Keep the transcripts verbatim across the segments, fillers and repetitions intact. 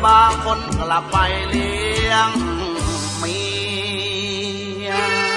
บางคนกลับไปเลี้ยงเมีย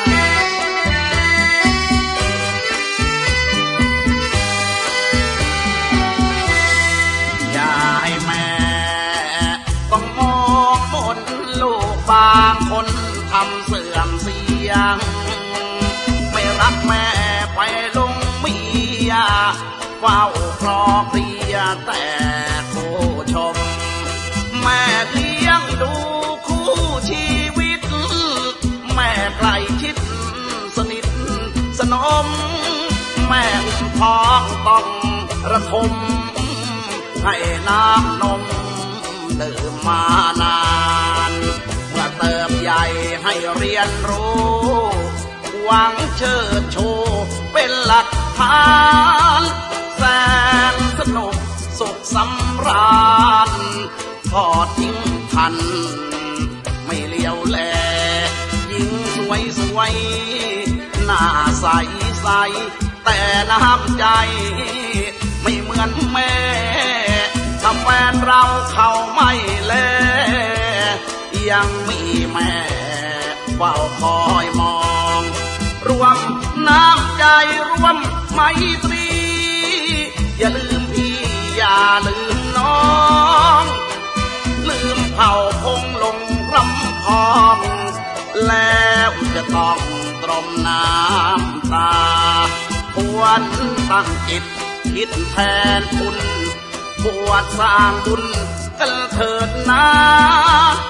อย่าให้แม่ต้องมองมนลูกบางคนทำเสื่อมเสียงไม่รักแม่ไปลงเมียเฝ้าคลอเคลียแต่ผู้ชมแม่เลี้ยงดูคู่ชีวิตแม่ใกล้ชิดสนิทสนมแม่อุ้มท้องต้องระทมให้น้ำนมดื่มมานานเมื่อเติบใหญ่ให้เรียนรู้หวังเชิดชูเป็นหลักฐานแสนสนุกสุขสำราญทอดทิ้งทันไม่เลี้ยวแลยิ่งสวยสวยหน้าใสใสแต่น้ำใจไม่เหมือนแม่ถ้าแฟนเราเขาไม่แลยังมีแม่เฝ้าคอยมองรวมน้ำใจรวมไมตรีอย่าลืมพี่อย่าลืมน้องลืมเผ่าพงลงรำพองแล้วจะต้องตรมน้ำตาควรตั้งจิตคิดแทนคุณบวชสร้างบุญกันเถิดนะ